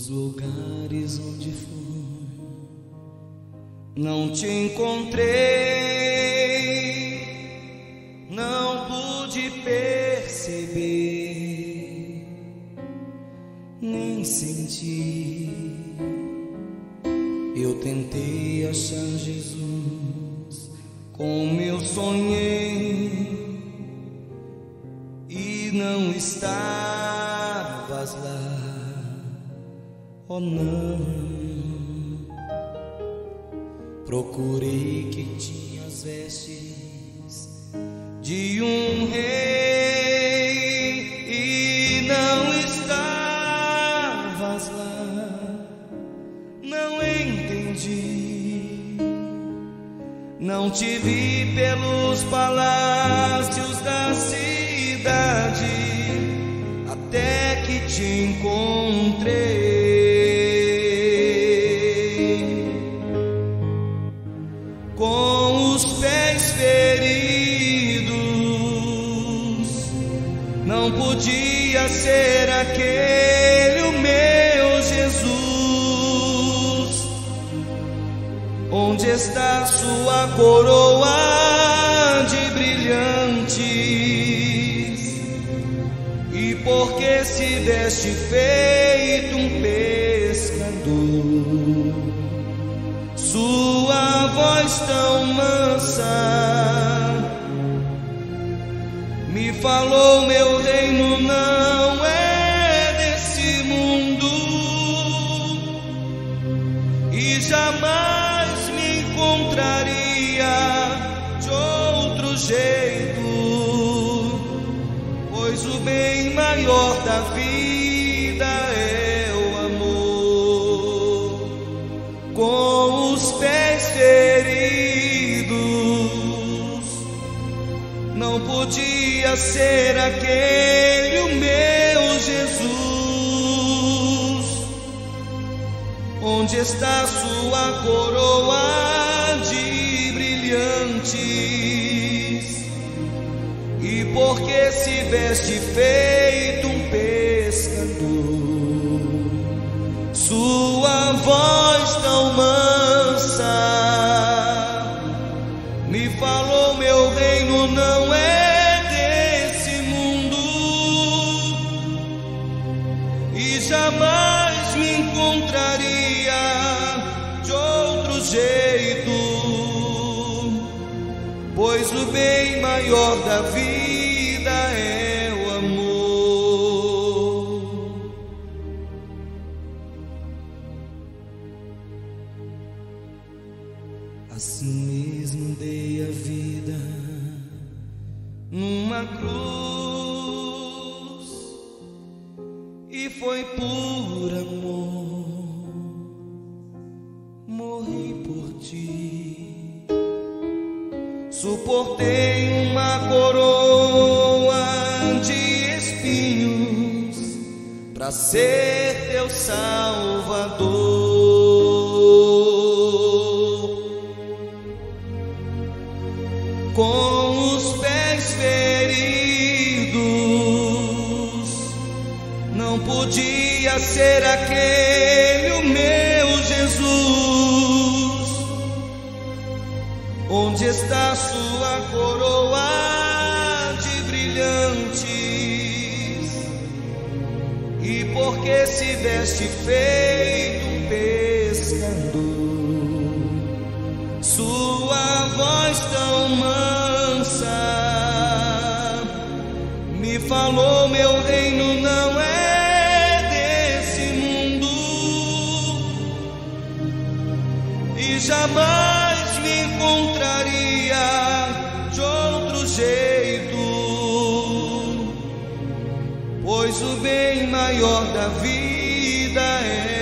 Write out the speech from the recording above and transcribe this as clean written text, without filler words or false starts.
lugares onde fui, não te encontrei, não pude perceber, nem senti. Eu tentei achar Jesus como eu sonhei, e não estavas lá, oh não. Procurei que tinha as vestes de um rei e não estavas lá, não entendi. Não te vi pelos palácios da cidade, até que te encontrei. Com os pés feridos, não podia ser aquele o meu Jesus. Onde está sua coroa de brilhantes? E por que se veste feito um pescador? Sua voz tão mansa me falou: meu reino não é desse mundo, e jamais me encontraria de outro jeito, pois o bem maior da vida é o amor. Com os pés feridos, não podia ser aquele o meu Jesus. Onde está sua coroa de brilhantes? E por que se veste feito um pescador? Sua voz tão mansa me falou: meu reino não é desse mundo, e jamais me encontraria de outro jeito, pois o bem maior da vida é o amor. Assim mesmo dei a vida numa cruz, e foi por amor, morri por ti. Suportei uma coroa de espinhos pra ser teu salvador. Com os pés feridos, não podia ser aquele o meu Jesus. Onde está sua coroa de brilhantes? E por que se veste feito um pescador? Sua voz tão mansa me falou: meu reino não é desse mundo, e jamais me encontraria de outro jeito, pois o bem maior da vida é